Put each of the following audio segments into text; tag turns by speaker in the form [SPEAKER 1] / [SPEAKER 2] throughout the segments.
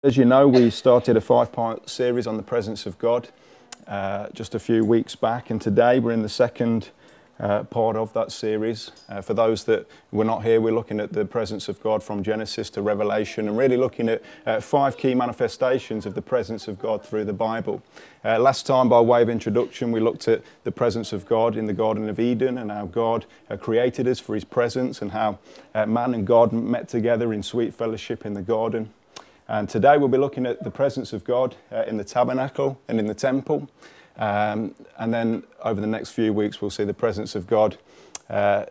[SPEAKER 1] As you know, we started a 5-part series on the presence of God just a few weeks back, and today we're in the second part of that series. For those that were not here, we're looking at the presence of God from Genesis to Revelation, and really looking at 5 key manifestations of the presence of God through the Bible. Last time, by way of introduction, we looked at the presence of God in the Garden of Eden, and how God created us for his presence, and how man and God met together in sweet fellowship in the garden. And today we'll be looking at the presence of God in the tabernacle and in the temple. And then over the next few weeks we'll see the presence of God of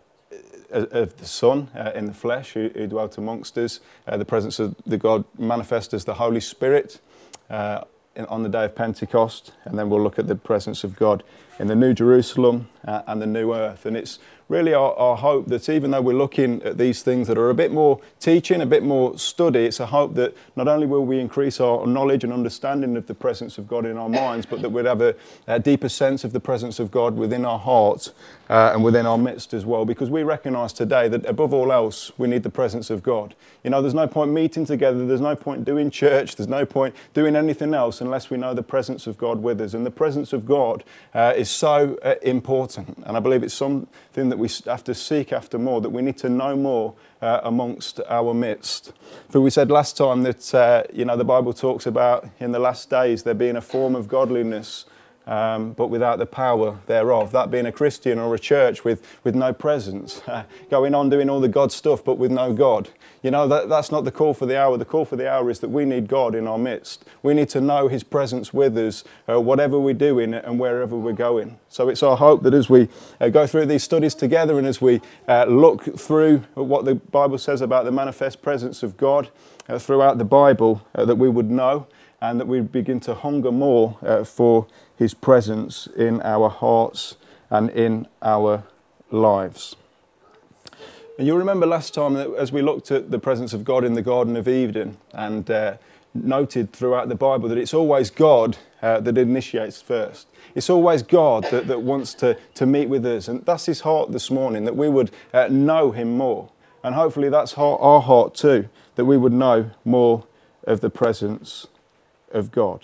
[SPEAKER 1] the Son in the flesh who dwelt amongst us. The presence of the God manifest as the Holy Spirit on the day of Pentecost. And then we'll look at the presence of God in the New Jerusalem and the New Earth. And it's really our hope that even though we're looking at these things that are a bit more teaching, a bit more study, it's a hope that not only will we increase our knowledge and understanding of the presence of God in our minds, but that we'd have a deeper sense of the presence of God within our hearts and within our midst as well. Because we recognise today that above all else, we need the presence of God. You know, there's no point meeting together, there's no point doing church, there's no point doing anything else unless we know the presence of God with us. And the presence of God is so important. And I believe it's something that we have to seek after more, that we need to know more amongst our midst. For we said last time that, the Bible talks about in the last days there being a form of godliness, but without the power thereof. That being a Christian or a church with no presence, going on doing all the God stuff, but with no God. You know, that's not the call for the hour. The call for the hour is that we need God in our midst. We need to know his presence with us, whatever we're doing and wherever we're going. So it's our hope that as we go through these studies together, and as we look through what the Bible says about the manifest presence of God throughout the Bible, that we would know, and that we begin to hunger more for his presence in our hearts and in our lives. And you'll remember last time that as we looked at the presence of God in the Garden of Eden, and noted throughout the Bible that it's always God that initiates first. It's always God that wants to meet with us. And that's his heart this morning, that we would know him more. And hopefully that's our heart too, that we would know more of the presence of God.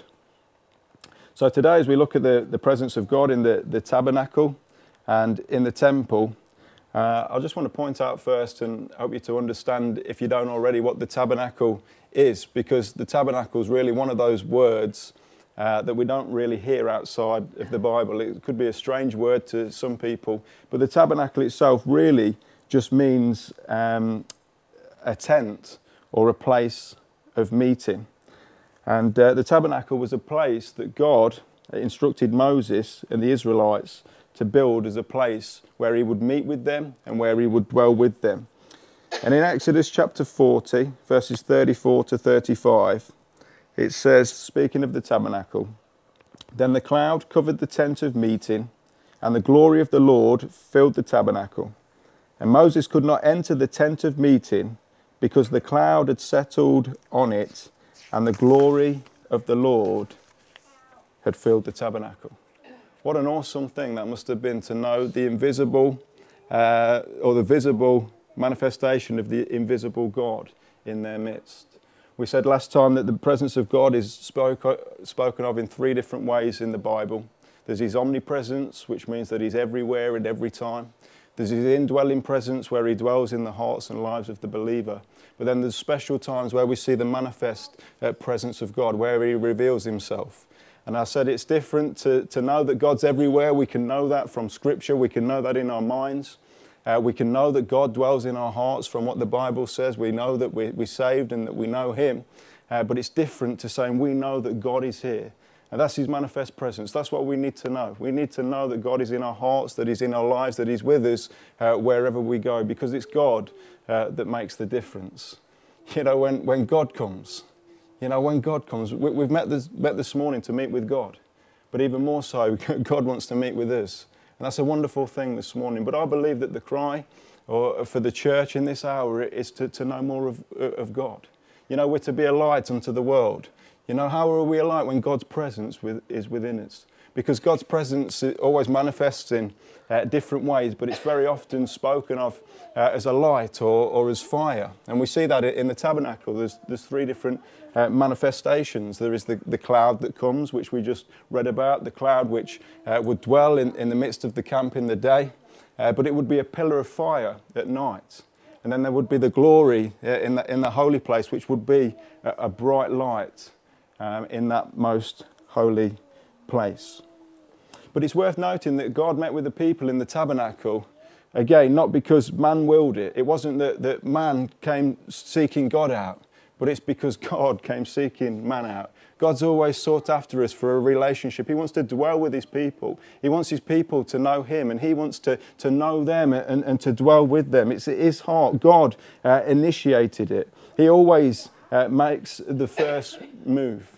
[SPEAKER 1] So today, as we look at the presence of God in the tabernacle and in the temple, I just want to point out first, and help you to understand, if you don't already, what the tabernacle is, because the tabernacle is really one of those words that we don't really hear outside of the Bible. It could be a strange word to some people, but the tabernacle itself really just means a tent or a place of meeting. And the tabernacle was a place that God instructed Moses and the Israelites to build as a place where he would meet with them and where he would dwell with them. And in Exodus chapter 40, verses 34 to 35, it says, speaking of the tabernacle, "Then the cloud covered the tent of meeting, and the glory of the Lord filled the tabernacle. And Moses could not enter the tent of meeting because the cloud had settled on it, and the glory of the Lord had filled the tabernacle." What an awesome thing that must have been, to know the invisible or the visible manifestation of the invisible God in their midst. We said last time that the presence of God is spoken of in 3 different ways in the Bible. There's his omnipresence, which means that he's everywhere and every time. There's his indwelling presence, where he dwells in the hearts and lives of the believer. But then there's special times where we see the manifest presence of God, where he reveals himself. And I said it's different to know that God's everywhere. We can know that from Scripture. We can know that in our minds. We can know that God dwells in our hearts from what the Bible says. We know that we're saved and that we know him. But it's different to saying we know that God is here. And that's his manifest presence. That's what we need to know. We need to know that God is in our hearts, that he's in our lives, that he's with us wherever we go, because it's God that makes the difference. You know, when God comes, we've met this morning to meet with God, but even more so, God wants to meet with us. And that's a wonderful thing this morning. But I believe that the cry for the church in this hour is to know more of God. You know, we're to be a light unto the world. You know, how are we a light when God's presence is within us? because God's presence always manifests in different ways, but it's very often spoken of as a light or as fire. And we see that in the tabernacle. There's three different manifestations. There is the cloud that comes, which we just read about, the cloud which would dwell in the midst of the camp in the day, but it would be a pillar of fire at night. And then there would be the glory in the holy place, which would be a bright light in that most holy place. But it's worth noting that God met with the people in the tabernacle, again, not because man willed it. It wasn't that man came seeking God out, but it's because God came seeking man out. God's always sought after us for a relationship. He wants to dwell with his people. He wants his people to know him, and he wants to know them and to dwell with them. It's his heart. God initiated it. He always makes the first move.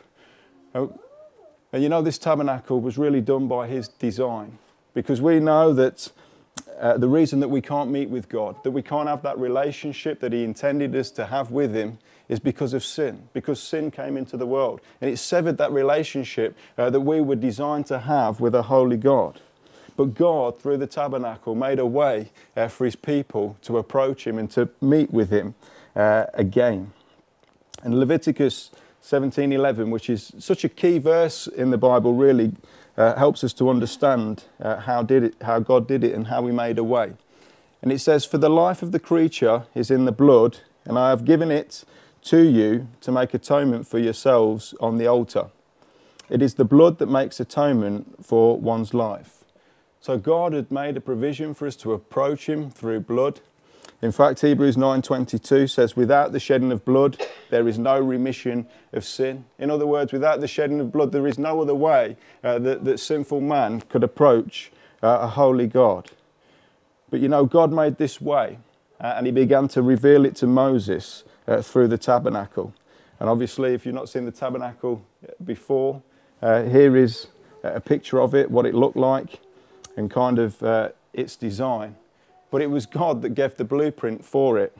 [SPEAKER 1] And you know, this tabernacle was really done by his design, because we know that the reason that we can't meet with God, that we can't have that relationship that he intended us to have with him, is because of sin, because sin came into the world. And it severed that relationship that we were designed to have with a holy God. But God, through the tabernacle, made a way for his people to approach him and to meet with him again. And Leviticus 17:11, which is such a key verse in the Bible, really helps us to understand how God did it and how he made a way. And it says, "For the life of the creature is in the blood, and I have given it to you to make atonement for yourselves on the altar. It is the blood that makes atonement for one's life." So God had made a provision for us to approach him through blood. In fact, Hebrews 9:22 says, "Without the shedding of blood, there is no remission of sin." In other words, without the shedding of blood, there is no other way that sinful man could approach a holy God. But you know, God made this way, and he began to reveal it to Moses through the tabernacle. And obviously, if you've not seen the tabernacle before, here is a picture of it, what it looked like, and kind of its design. But it was God that gave the blueprint for it.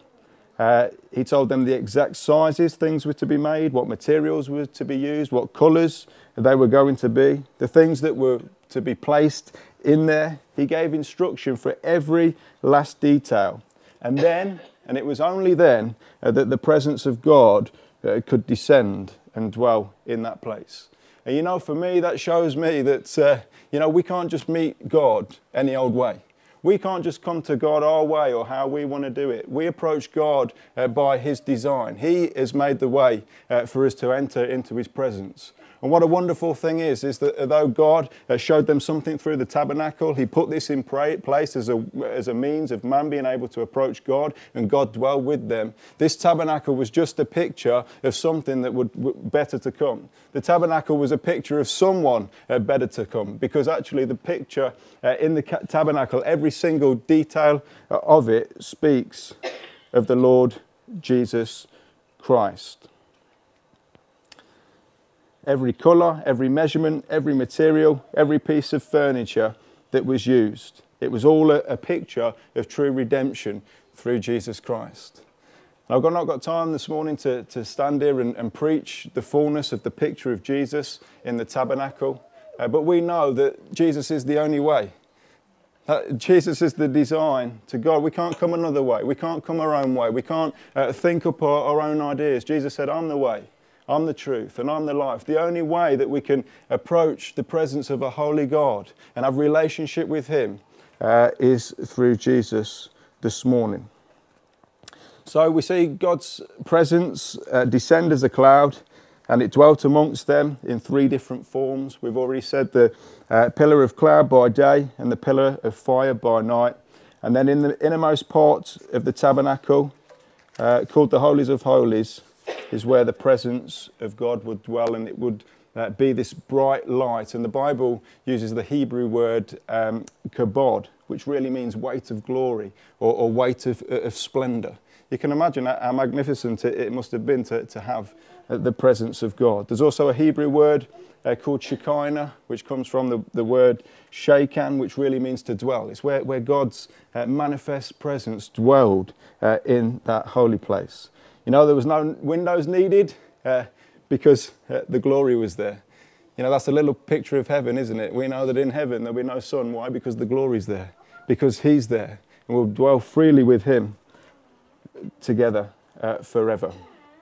[SPEAKER 1] He told them the exact sizes things were to be made, what materials were to be used, what colours they were going to be, the things that were to be placed in there. He gave instruction for every last detail. And then, and it was only then, that the presence of God could descend and dwell in that place. And you know, for me, that shows me that, we can't just meet God any old way. We can't just come to God our way or how we want to do it. We approach God by his design. He has made the way for us to enter into his presence. And what a wonderful thing is that though God showed them something through the tabernacle, he put this in place as a means of man being able to approach God and God dwell with them. This tabernacle was just a picture of something that would better to come. The tabernacle was a picture of someone better to come, because actually the picture in the tabernacle, every single detail of it speaks of the Lord Jesus Christ. Every colour, every measurement, every material, every piece of furniture that was used. It was all a picture of true redemption through Jesus Christ. Now, I've not got time this morning to stand here and preach the fullness of the picture of Jesus in the tabernacle, but we know that Jesus is the only way. Jesus is the design to God. We can't come another way. We can't come our own way. We can't think up our own ideas. Jesus said, "I'm the way. I'm the truth, and I'm the life." The only way that we can approach the presence of a holy God and have relationship with him is through Jesus this morning. So we see God's presence descend as a cloud, and it dwelt amongst them in three different forms. We've already said the pillar of cloud by day and the pillar of fire by night. And then in the innermost part of the tabernacle, called the Holies of Holies, is where the presence of God would dwell, and it would be this bright light. And the Bible uses the Hebrew word kabod, which really means weight of glory or weight of splendour. You can imagine how magnificent it must have been to have the presence of God. There's also a Hebrew word called Shekinah, which comes from the word Shekan, which really means to dwell. It's where God's manifest presence dwelled in that holy place. You know, there was no windows needed because the glory was there. You know, that's a little picture of heaven, isn't it? We know that in heaven there'll be no sun. Why? Because the glory's there. Because he's there. And we'll dwell freely with him together forever.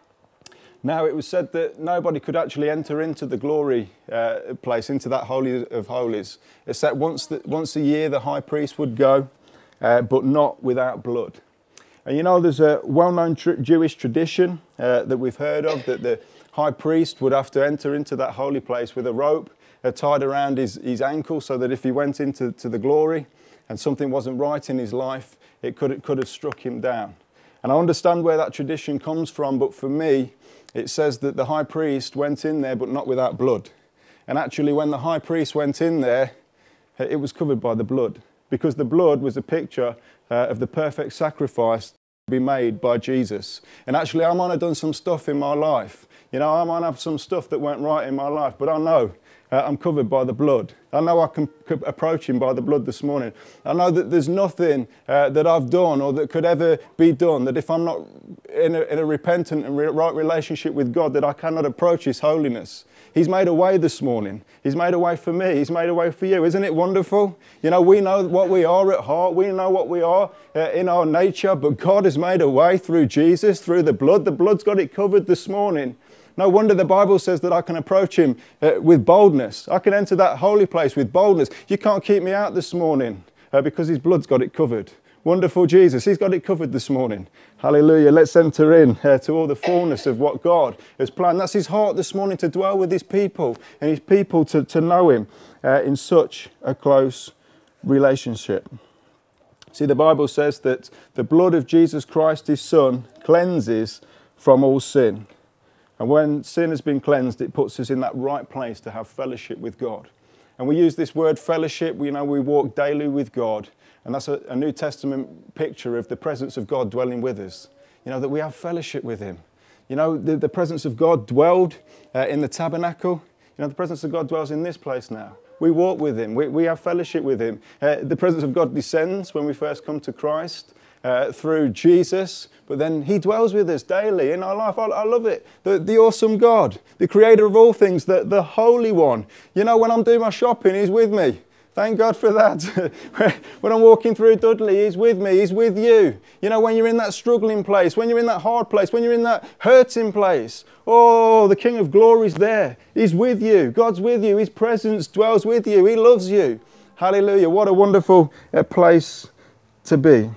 [SPEAKER 1] Now, it was said that nobody could actually enter into the glory place, into that Holy of Holies, except once a year the high priest would go, but not without blood. And you know, there's a well-known Jewish tradition that we've heard of, that the high priest would have to enter into that holy place with a rope tied around his ankle, so that if he went into the glory and something wasn't right in his life, it could have struck him down. And I understand where that tradition comes from, but for me, it says that the high priest went in there, but not without blood. And actually, when the high priest went in there, it was covered by the blood, because the blood was a picture of the perfect sacrifice to be made by Jesus. And actually, I might have done some stuff in my life. You know, I might have some stuff that went right in my life, but I know I'm covered by the blood. I know I can approach him by the blood this morning. I know that there's nothing that I've done or that could ever be done, that if I'm not in a repentant and right relationship with God, that I cannot approach his holiness. He's made a way this morning. He's made a way for me. He's made a way for you. Isn't it wonderful? You know, we know what we are at heart. We know what we are in our nature, but God has made a way through Jesus, through the blood. The blood's got it covered this morning. No wonder the Bible says that I can approach him with boldness. I can enter that holy place with boldness. You can't keep me out this morning because his blood's got it covered. Wonderful Jesus. He's got it covered this morning. Hallelujah. Let's enter in to all the fullness of what God has planned. That's his heart this morning, to dwell with his people and his people to know him in such a close relationship. See, the Bible says that the blood of Jesus Christ, his Son, cleanses from all sin. And when sin has been cleansed, it puts us in that right place to have fellowship with God. And we use this word fellowship. We know we walk daily with God. And that's a New Testament picture of the presence of God dwelling with us. You know, that we have fellowship with him. You know, the presence of God dwelled in the tabernacle. You know, the presence of God dwells in this place now. We walk with him. We have fellowship with him. The presence of God descends when we first come to Christ. Through Jesus, but then he dwells with us daily in our life. I love it. The awesome God, the creator of all things, the Holy One. You know, when I'm doing my shopping, he's with me. Thank God for that. When I'm walking through Dudley, he's with me. He's with you. You know, when you're in that struggling place, when you're in that hard place, when you're in that hurting place, oh, the King of Glory is there. He's with you. God's with you. His presence dwells with you. He loves you. Hallelujah. What a wonderful place to be.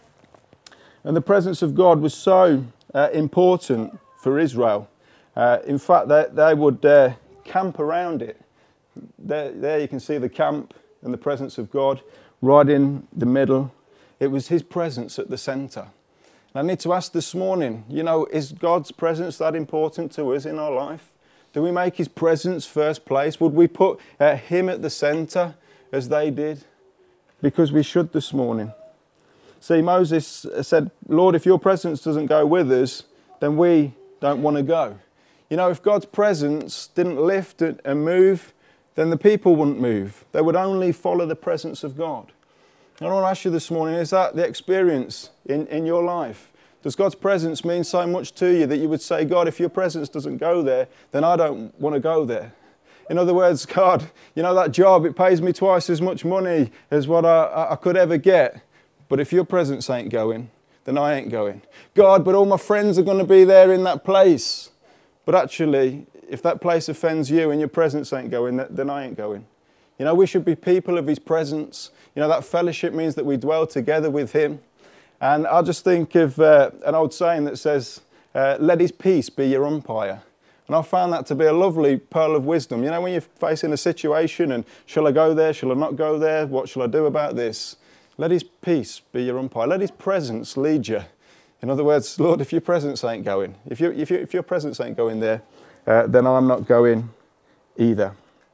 [SPEAKER 1] And the presence of God was so important for Israel. In fact, they would camp around it. There you can see the camp and the presence of God right in the middle. It was his presence at the centre. And I need to ask this morning, you know, is God's presence that important to us in our life? Do we make his presence first place? Would we put him at the centre as they did? Because we should this morning. See, Moses said, Lord, if your presence doesn't go with us, then we don't want to go. You know, if God's presence didn't lift and move, then the people wouldn't move. They would only follow the presence of God. And I want to ask you this morning, is that the experience in your life? Does God's presence mean so much to you that you would say, God, if your presence doesn't go there, then I don't want to go there? In other words, God, you know, that job, it pays me twice as much money as what I could ever get. But if your presence ain't going, then I ain't going. God, but all my friends are going to be there in that place. But actually, if that place offends you and your presence ain't going, then I ain't going. You know, we should be people of his presence. You know, that fellowship means that we dwell together with him. And I just think of an old saying that says, let his peace be your umpire. And I found that to be a lovely pearl of wisdom. You know, when you're facing a situation and shall I go there, shall I not go there, what shall I do about this? Let his peace be your umpire. Let his presence lead you. In other words, Lord, if your presence ain't going, if your presence ain't going there, then I'm not going either.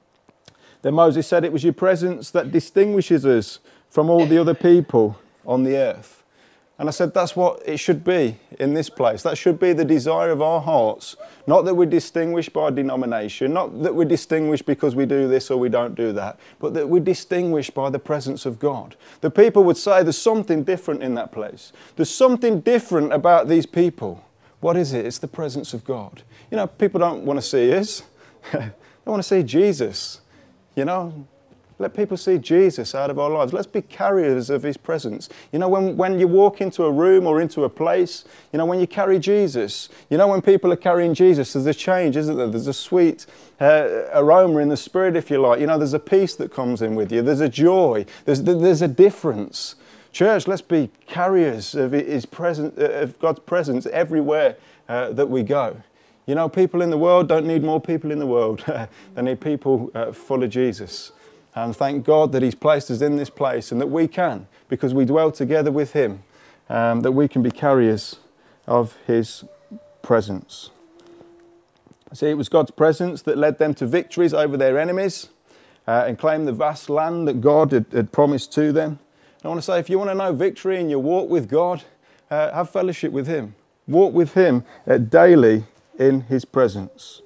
[SPEAKER 1] Then Moses said it was your presence that distinguishes us from all the other people on the earth. And I said that's what it should be in this place. That should be the desire of our hearts. Not that we're distinguished by denomination, not that we're distinguished because we do this or we don't do that, but that we're distinguished by the presence of God. The people would say there's something different in that place. There's something different about these people. What is it? It's the presence of God. You know, people don't want to see us. They want to see Jesus, you know. Let people see Jesus out of our lives. Let's be carriers of his presence. You know, when you walk into a room or into a place, you know, when you carry Jesus, you know, when people are carrying Jesus, there's a change, isn't there? There's a sweet aroma in the spirit, if you like. You know, there's a peace that comes in with you. There's a joy. There's a difference. Church, let's be carriers of his presence, of God's presence everywhere that we go. You know, people in the world don't need more people in the world. They need people full of Jesus. And thank God that he's placed us in this place and that we can, because we dwell together with him, that we can be carriers of his presence. See, it was God's presence that led them to victories over their enemies and claimed the vast land that God had promised to them. And I want to say, if you want to know victory in your walk with God, have fellowship with him. Walk with him daily in his presence.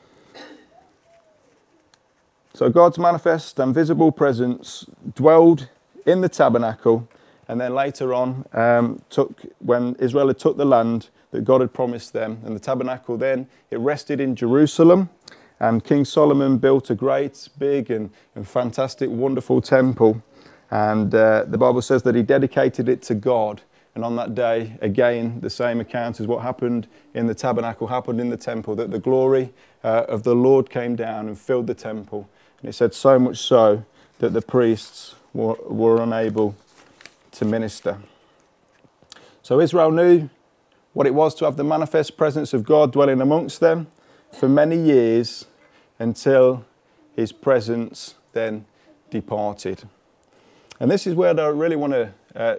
[SPEAKER 1] So God's manifest and visible presence dwelled in the tabernacle, and then later on, when Israel had took the land that God had promised them, and the tabernacle then, it rested in Jerusalem, and King Solomon built a great, big and fantastic, wonderful temple, and the Bible says that he dedicated it to God. And on that day, again, the same account as what happened in the tabernacle happened in the temple, that the glory of the Lord came down and filled the temple. And it said so much so that the priests were unable to minister. So Israel knew what it was to have the manifest presence of God dwelling amongst them for many years until his presence then departed. And this is where I really want to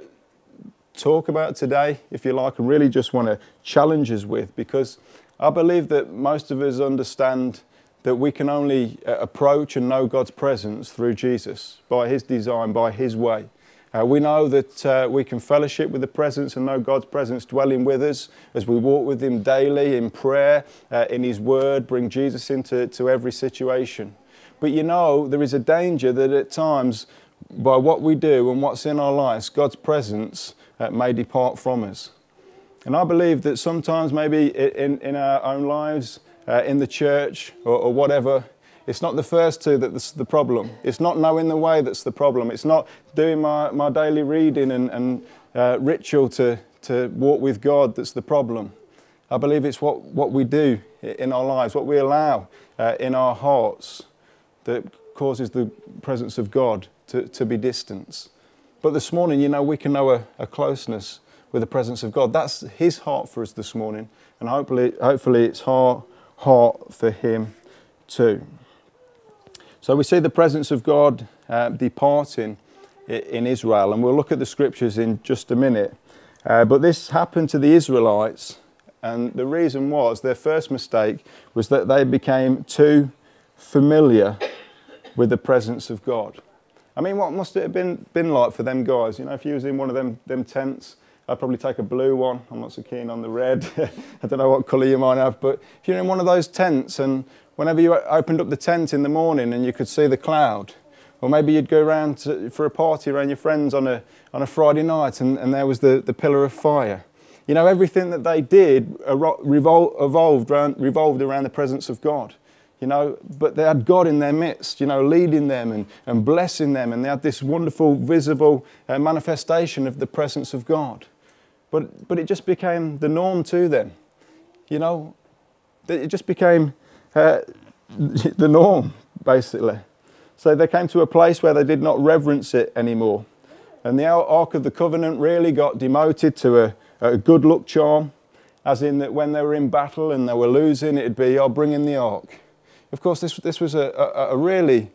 [SPEAKER 1] talk about today, if you like, and really just want to challenge us with, because I believe that most of us understand that we can only approach and know God's presence through Jesus, by his design, by his way. We know that we can fellowship with the presence and know God's presence dwelling with us as we walk with him daily in prayer, in his word, bring Jesus into every situation. But you know, there is a danger that at times, by what we do and what's in our lives, God's presence may depart from us. And I believe that sometimes maybe in our own lives, in the church or whatever, it's not the first two that's the problem. It's not knowing the way that's the problem. It's not doing my daily reading and ritual to walk with God that's the problem. I believe it's what we do in our lives, what we allow in our hearts that causes the presence of God to be distant. But this morning, you know, we can know a closeness with the presence of God. That's his heart for us this morning. And hopefully it's heart for him too. So we see the presence of God departing in Israel, and we'll look at the scriptures in just a minute. But this happened to the Israelites, and the reason was their first mistake was that they became too familiar with the presence of God. I mean, what must it have been like for them guys? You know, if you was in one of them tents, I'd probably take a blue one. I'm not so keen on the red. I don't know what colour you might have, but if you're in one of those tents and whenever you opened up the tent in the morning and you could see the cloud, or maybe you'd go around for a party around your friends on a Friday night and there was the pillar of fire. You know, everything that they did revolved around the presence of God. You know, but they had God in their midst, you know, leading them and blessing them, and they had this wonderful, visible manifestation of the presence of God. But it just became the norm to them, you know. It just became the norm, basically. So they came to a place where they did not reverence it anymore. And the Ark of the Covenant really got demoted to a good luck charm, as in that when they were in battle and they were losing, it'd be, oh, bring in the Ark. Of course, this was a really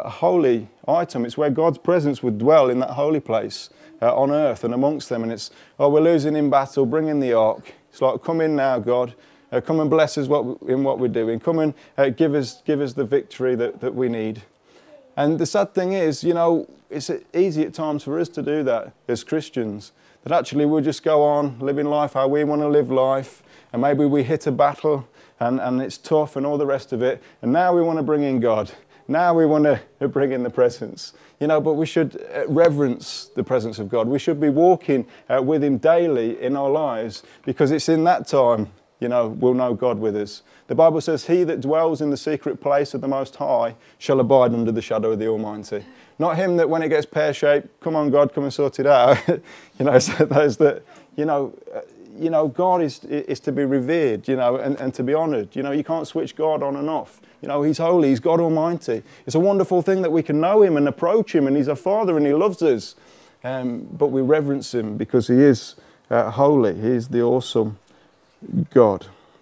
[SPEAKER 1] holy item. It's where God's presence would dwell in that holy place on earth and amongst them. And it's, oh, we're losing in battle, bring in the Ark. It's like, come in now, God. Come and bless us in what we're doing. Come and give us the victory that we need. And the sad thing is, you know, it's easy at times for us to do that as Christians. That actually we'll just go on living life how we want to live life. And maybe we hit a battle and it's tough and all the rest of it. And now we want to bring in God. Now we want to bring in the presence. You know, but we should reverence the presence of God. We should be walking with him daily in our lives, because it's in that time we'll know God with us. The Bible says, he that dwells in the secret place of the Most High shall abide under the shadow of the Almighty. Not him that when it gets pear-shaped, come on God, come and sort it out. So those that, God is to be revered, and to be honoured. You can't switch God on and off. He's holy, he's God Almighty. It's a wonderful thing that we can know him and approach him, and he's our Father and he loves us. But we reverence him because he is holy. He is the awesome God.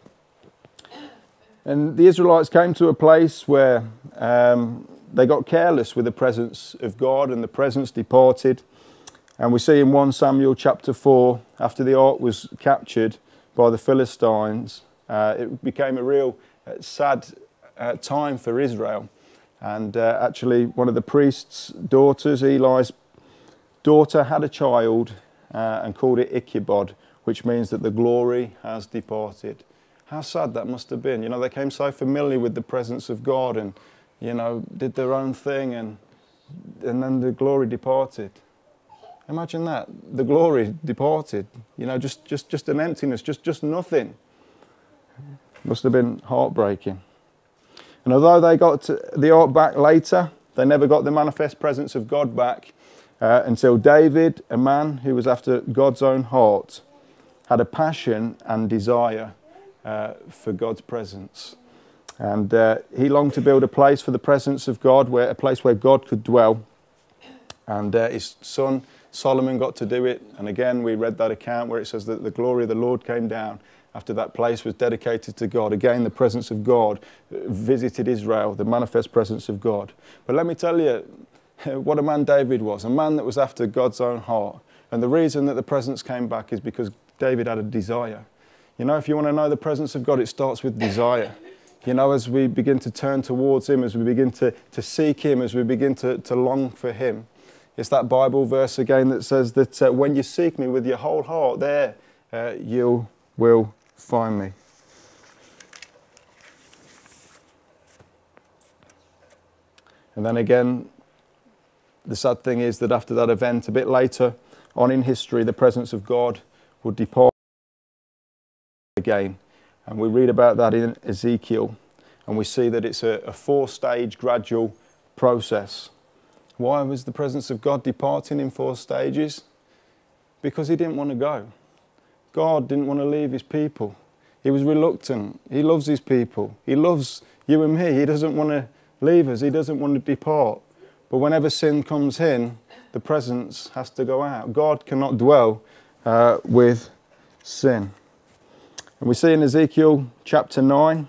[SPEAKER 1] And the Israelites came to a place where they got careless with the presence of God, and the presence departed. And we see in 1 Samuel chapter 4, after the ark was captured by the Philistines, it became a real sad time for Israel. And actually one of the priest's daughters, Eli's daughter, had a child and called it Ichabod, which means that the glory has departed. How sad that must have been. They came so familiar with the presence of God and, did their own thing, and then the glory departed. Imagine that, the glory departed. Just an emptiness, just nothing. Must have been heartbreaking. And although they got the ark back later, they never got the manifest presence of God back until David, a man who was after God's own heart, had a passion and desire for God's presence. And he longed to build a place for the presence of God, a place where God could dwell. And his son Solomon got to do it. And again, we read that account where it says that the glory of the Lord came down after that place was dedicated to God. Again, the presence of God visited Israel, the manifest presence of God. But let me tell you what a man David was, a man that was after God's own heart. And the reason that the presence came back is because David had a desire. If you want to know the presence of God, it starts with desire. As we begin to turn towards him, as we begin to seek him, as we begin to long for him. It's that Bible verse again that says that when you seek me with your whole heart, there you will find me. And then again, the sad thing is that after that event, a bit later on in history, the presence of God would depart again. And we read about that in Ezekiel, and we see that it's a 4-stage gradual process. Why was the presence of God departing in 4 stages? Because he didn't want to go. God didn't want to leave his people. He was reluctant. He loves his people. He loves you and me. He doesn't want to leave us. He doesn't want to depart. But whenever sin comes in, the presence has to go out. God cannot dwell with sin. And we see in Ezekiel chapter 9,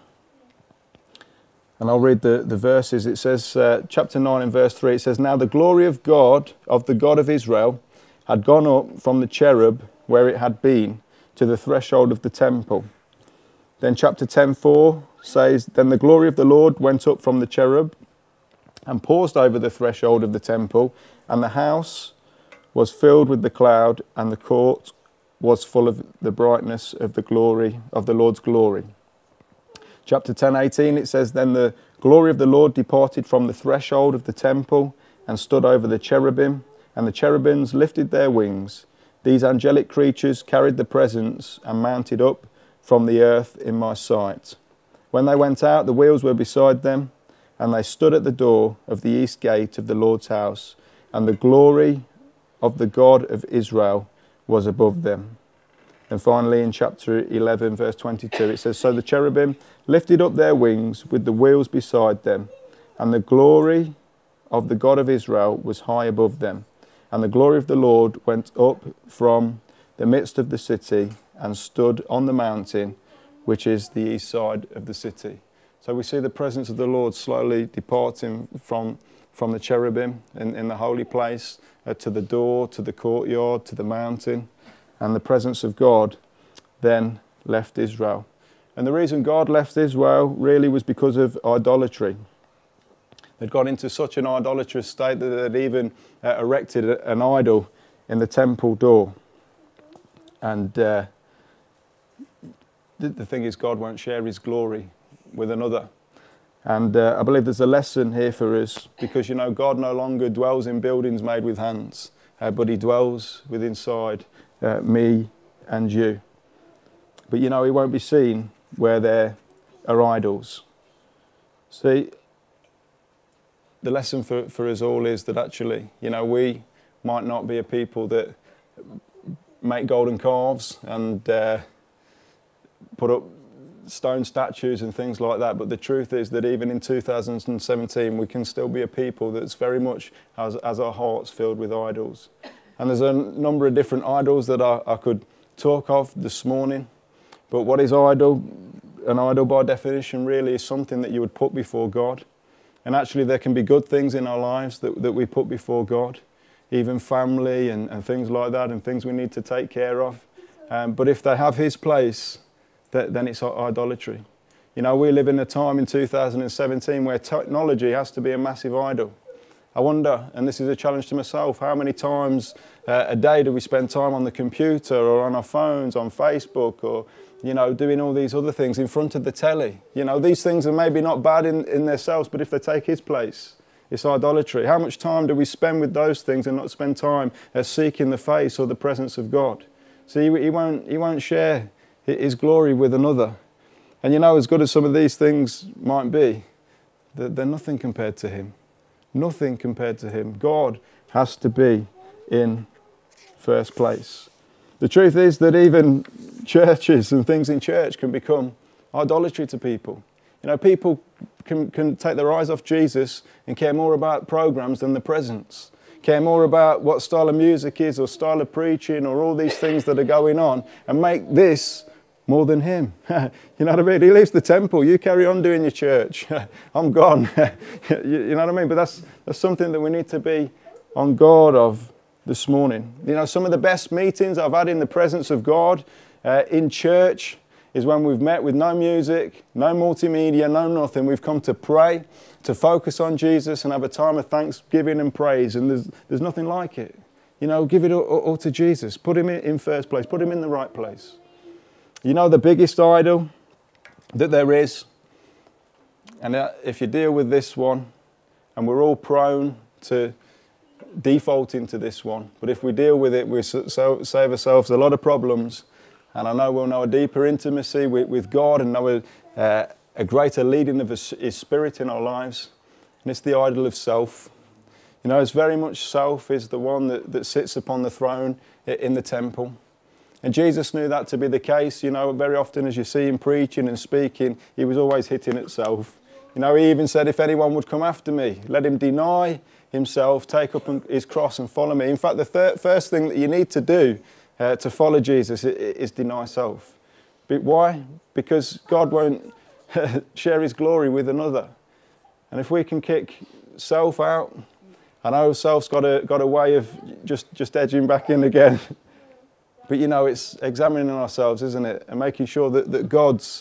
[SPEAKER 1] and I'll read the verses. It says, chapter 9 and verse 3, it says, "Now the glory of God, of the God of Israel, had gone up from the cherub where it had been to the threshold of the temple." Then chapter 10:4 says, "Then the glory of the Lord went up from the cherub and paused over the threshold of the temple, and the house was filled with the cloud, and the court was full of the brightness of the glory of the Lord's glory." Chapter 10:18, it says, "Then the glory of the Lord departed from the threshold of the temple and stood over the cherubim, and the cherubims lifted their wings. These angelic creatures carried the presence and mounted up from the earth in my sight. When they went out, the wheels were beside them, and they stood at the door of the east gate of the Lord's house, and the glory of the God of Israel was above them." And finally in chapter 11 verse 22 it says, "So the cherubim lifted up their wings with the wheels beside them, and the glory of the God of Israel was high above them. And the glory of the Lord went up from the midst of the city and stood on the mountain, which is the east side of the city." So we see the presence of the Lord slowly departing from the cherubim in the holy place to the door, to the courtyard, to the mountain. And the presence of God then left Israel. And the reason God left Israel really was because of idolatry. They'd got into such an idolatrous state that they'd even erected an idol in the temple door. And the thing is, God won't share his glory with another. And I believe there's a lesson here for us, because God no longer dwells in buildings made with hands, but he dwells within inside me and you. But he won't be seen where there are idols. See, the lesson for us all is that actually, we might not be a people that make golden calves and put up stone statues and things like that, but the truth is that even in 2017 we can still be a people that's very much has our hearts filled with idols. And there's a number of different idols that I could talk of this morning, but what is idol? An idol by definition really is something that you would put before God. And actually there can be good things in our lives that we put before God, even family and things like that, and things we need to take care of. But if they have his place, then it's idolatry. We live in a time in 2017 where technology has to be a massive idol. I wonder, and this is a challenge to myself, how many times a day do we spend time on the computer or on our phones, on Facebook, or doing all these other things in front of the telly? These things are maybe not bad in themselves, but if they take his place, it's idolatry. How much time do we spend with those things and not spend time seeking the face or the presence of God? See, he won't share his glory with another. And as good as some of these things might be, they're nothing compared to him. Nothing compared to him. God has to be in first place. The truth is that even churches and things in church can become idolatry to people. People can take their eyes off Jesus and care more about programs than the presence. Care more about what style of music is or style of preaching or all these things that are going on and make this more than him. You know what I mean? He leaves the temple. You carry on doing your church. I'm gone. You know what I mean? But that's something that we need to be on guard of this morning. Some of the best meetings I've had in the presence of God in church is when we've met with no music, no multimedia, no nothing. We've come to pray, to focus on Jesus and have a time of thanksgiving and praise. And there's nothing like it. Give it all to Jesus. Put him in first place. Put him in the right place. The biggest idol that there is, and if you deal with this one, and we're all prone to default into this one, but if we deal with it, we save ourselves a lot of problems. And I know we'll know a deeper intimacy with God and know a greater leading of his Spirit in our lives. And it's the idol of self. It's very much self is the one that sits upon the throne in the temple. And Jesus knew that to be the case. Very often as you see him preaching and speaking, he was always hitting at self. He even said, if anyone would come after me, let him deny himself, take up his cross and follow me. In fact, the first thing that you need to do to follow Jesus is deny self. But why? Because God won't share his glory with another. And if we can kick self out, I know self's got a way of just edging back in again. But it's examining ourselves, isn't it? And making sure that God's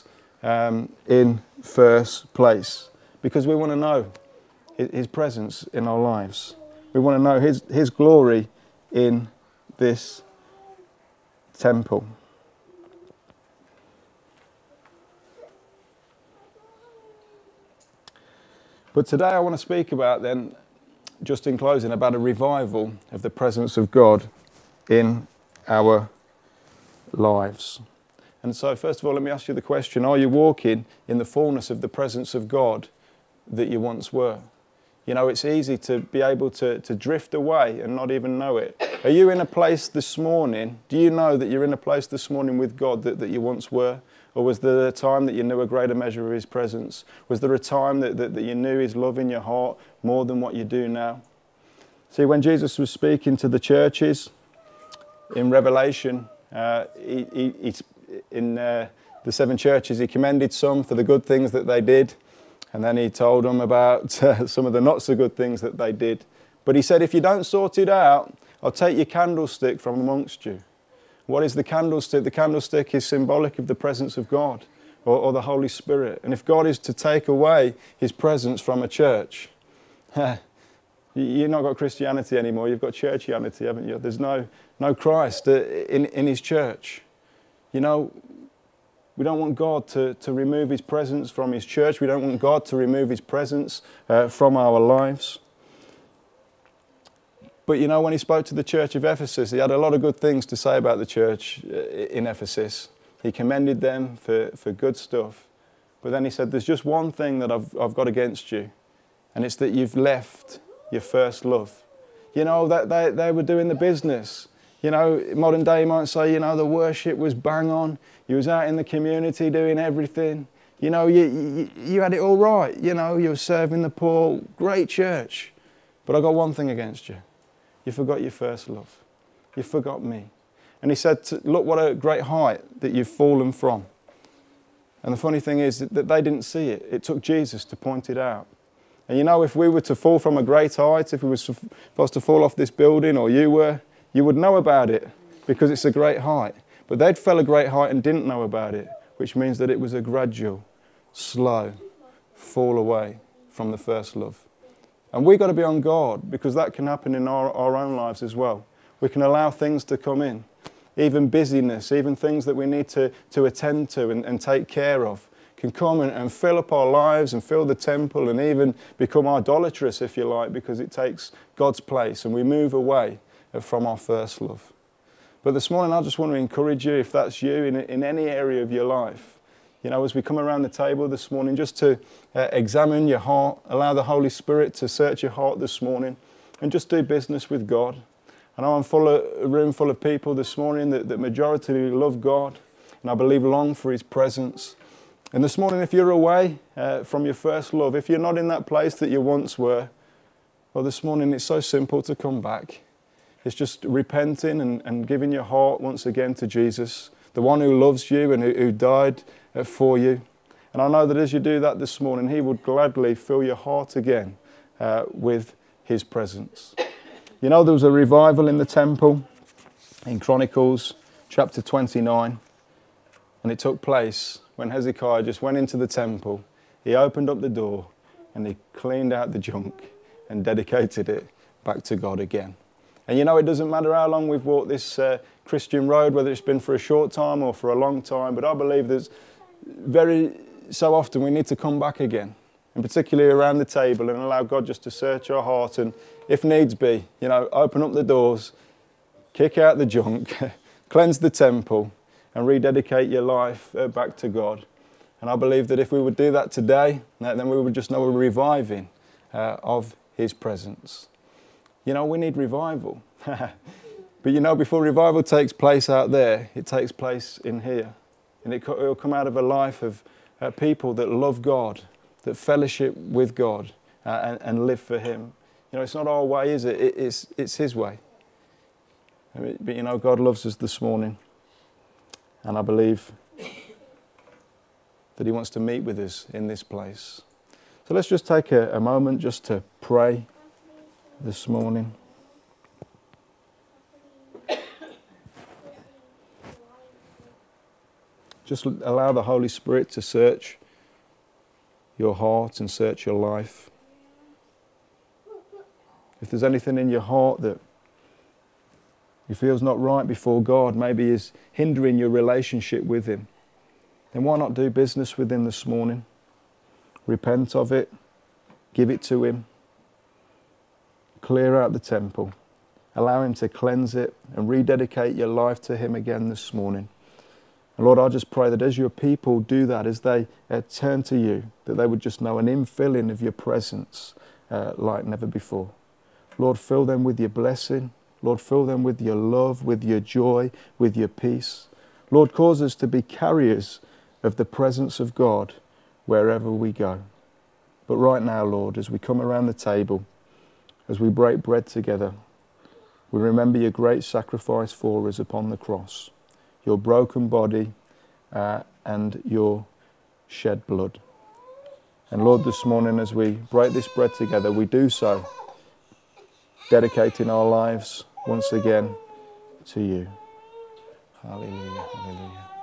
[SPEAKER 1] in first place. Because we want to know his presence in our lives. We want to know his glory in this temple. But today I want to speak about then, just in closing, about a revival of the presence of God in our lives. And so first of all, let me ask you the question, are you walking in the fullness of the presence of God that you once were? It's easy to be able to drift away and not even know it. Are you in a place this morning, do you know that you're in a place this morning with God that you once were? Or was there a time that you knew a greater measure of his presence? Was there a time that you knew his love in your heart more than what you do now? See, when Jesus was speaking to the churches in Revelation, in the 7 churches, he commended some for the good things that they did. And then he told them about some of the not so good things that they did. But he said, if you don't sort it out, I'll take your candlestick from amongst you. What is the candlestick? The candlestick is symbolic of the presence of God or the Holy Spirit. And if God is to take away his presence from a church, you've not got Christianity anymore. You've got churchianity, haven't you? There's no Christ in his church. We don't want God to remove his presence from his church. We don't want God to remove his presence from our lives. But when he spoke to the church of Ephesus, he had a lot of good things to say about the church in Ephesus. He commended them for good stuff. But then he said, there's just one thing that I've got against you, and it's that you've left your first love. You know, that they were doing the business. You know, modern day you might say, you know, the worship was bang on. You was out in the community doing everything. You know, you had it all right. You know, you were serving the poor. Great church. But I got one thing against you. You forgot your first love. You forgot me. And he said, look what a great height that you've fallen from. And the funny thing is that they didn't see it. It took Jesus to point it out. And you know, if we were to fall from a great height, if we were supposed to fall off this building, or you would know about it because it's a great height. But they'd fell a great height and didn't know about it, which means that it was a gradual, slow fall away from the first love. And we've got to be on guard, because that can happen in our own lives as well. We can allow things to come in, even busyness, even things that we need to attend to and take care of, can come and fill up our lives and fill the temple, and even become idolatrous, if you like, because it takes God's place and we move away from our first love. But this morning I just want to encourage you, if that's you in any area of your life, you know, as we come around the table this morning, just to examine your heart, allow the Holy Spirit to search your heart this morning, and just do business with God. I know I'm a room full of people this morning that majority love God, and I believe long for His presence. And this morning, if you're away from your first love, if you're not in that place that you once were, well, this morning it's so simple to come back. It's just repenting and giving your heart once again to Jesus, the one who loves you and who died for you. And I know that as you do that this morning, He would gladly fill your heart again with His presence. You know, there was a revival in the temple in Chronicles chapter 29, and it took place when Hezekiah just went into the temple. He opened up the door and he cleaned out the junk and dedicated it back to God again. And you know, it doesn't matter how long we've walked this Christian road, whether it's been for a short time or for a long time, but I believe there's so often we need to come back again, and particularly around the table, and allow God just to search our heart, and if needs be, you know, open up the doors, kick out the junk, cleanse the temple, and rededicate your life back to God. And I believe that if we would do that today, then we would just know a reviving of His presence. You know, we need revival. But you know, before revival takes place out there, it takes place in here. And it will come out of a life of people that love God, that fellowship with God, and live for Him. You know, it's not our way, is it? It's His way. But you know, God loves us this morning. And I believe that He wants to meet with us in this place. So let's just take a moment just to pray this morning. Just allow the Holy Spirit to search your heart and search your life. If there's anything in your heart that you feel is not right before God, maybe is hindering your relationship with Him, then why not do business with Him this morning? Repent of it, give it to Him, clear out the temple, allow Him to cleanse it, and rededicate your life to Him again this morning. And Lord, I just pray that as your people do that, as they turn to you, that they would just know an infilling of your presence like never before. Lord, fill them with your blessing. Lord, fill them with your love, with your joy, with your peace. Lord, cause us to be carriers of the presence of God wherever we go. But right now, Lord, as we come around the table, as we break bread together, we remember your great sacrifice for us upon the cross, your broken body and your shed blood. And Lord, this morning as we break this bread together, we do so dedicating our lives once again to you. Hallelujah, hallelujah.